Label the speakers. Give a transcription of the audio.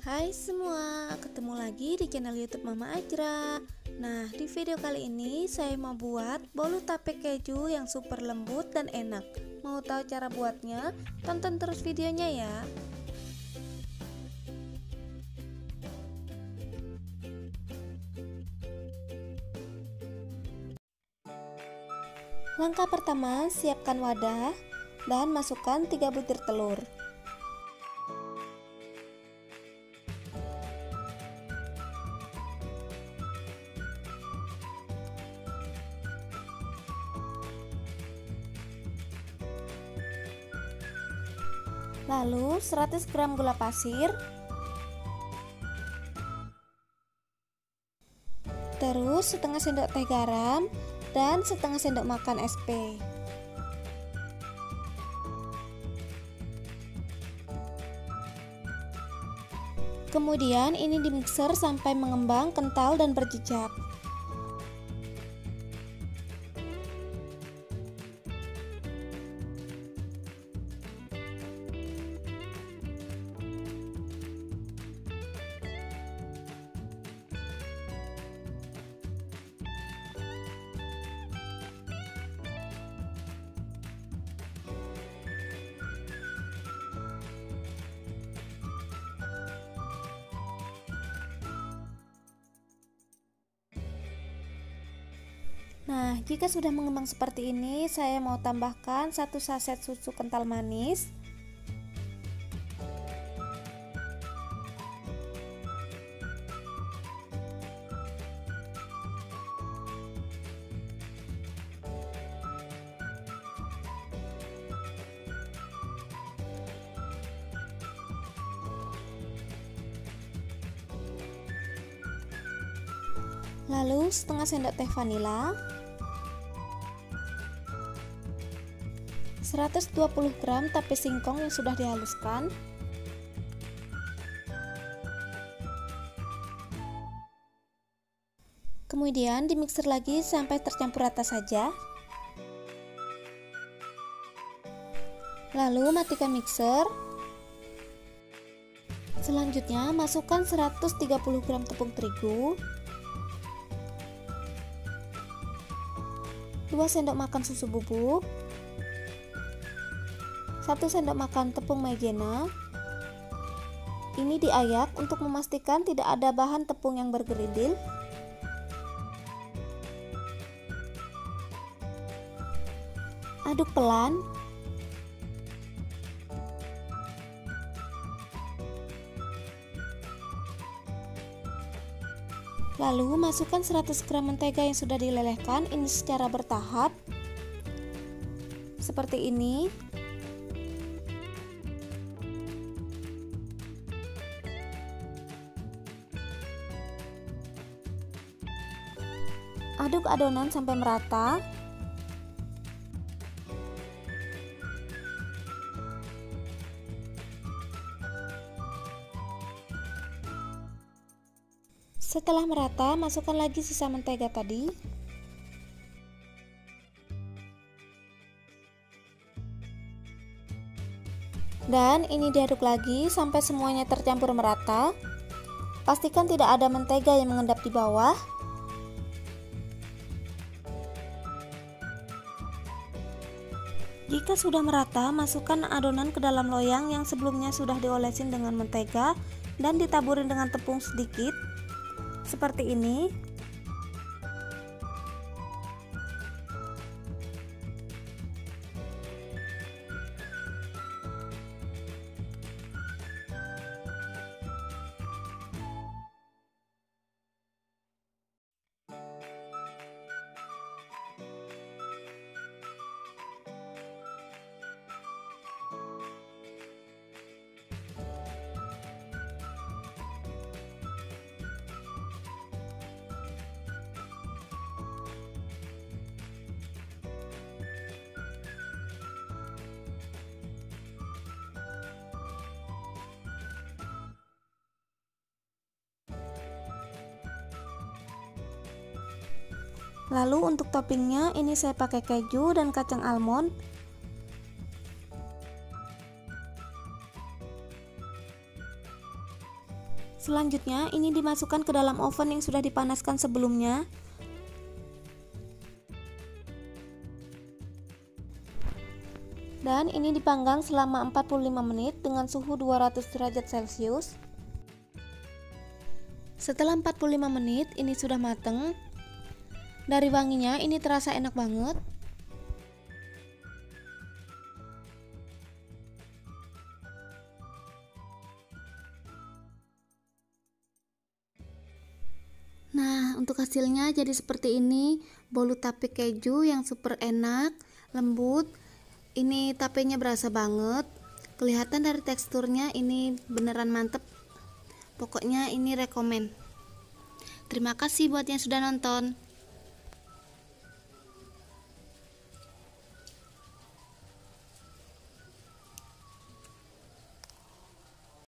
Speaker 1: Hai semua, ketemu lagi di channel YouTube Mama Ajra. Nah, di video kali ini saya mau buat bolu tape keju yang super lembut dan enak. Mau tahu cara buatnya? Tonton terus videonya ya. Langkah pertama, siapkan wadah dan masukkan 3 butir telur. Lalu 100 gram gula pasir, terus setengah sendok teh garam dan setengah sendok makan SP. Kemudian ini dimixer sampai mengembang, kental dan berjejak. Nah, jika sudah mengembang seperti ini, saya mau tambahkan 1 saset susu kental manis, lalu setengah sendok teh vanila, 120 gram tape singkong yang sudah dihaluskan, kemudian dimixer lagi sampai tercampur rata saja. Lalu matikan mixer. Selanjutnya masukkan 130 gram tepung terigu, 2 sendok makan susu bubuk, 1 sendok makan tepung maizena. Ini diayak untuk memastikan tidak ada bahan tepung yang bergerindil. Aduk pelan. Lalu masukkan 100 gram mentega yang sudah dilelehkan, ini secara bertahap. Seperti ini. Aduk adonan sampai merata. Setelah merata, masukkan lagi sisa mentega tadi. Dan ini diaduk lagi sampai semuanya tercampur merata. Pastikan tidak ada mentega yang mengendap di bawah. Jika sudah merata, masukkan adonan ke dalam loyang yang sebelumnya sudah diolesin dengan mentega dan ditaburin dengan tepung sedikit. Seperti ini. Lalu untuk toppingnya ini saya pakai keju dan kacang almond. Selanjutnya ini dimasukkan ke dalam oven yang sudah dipanaskan sebelumnya. Dan ini dipanggang selama 45 menit dengan suhu 200 derajat Celcius. Setelah 45 menit ini sudah mateng. Dari wanginya ini terasa enak banget. Nah, untuk hasilnya jadi seperti ini, bolu tape keju yang super enak, lembut. Ini tapenya berasa banget. Kelihatan dari teksturnya ini beneran mantep. Pokoknya ini rekomen. Terima kasih buat yang sudah nonton.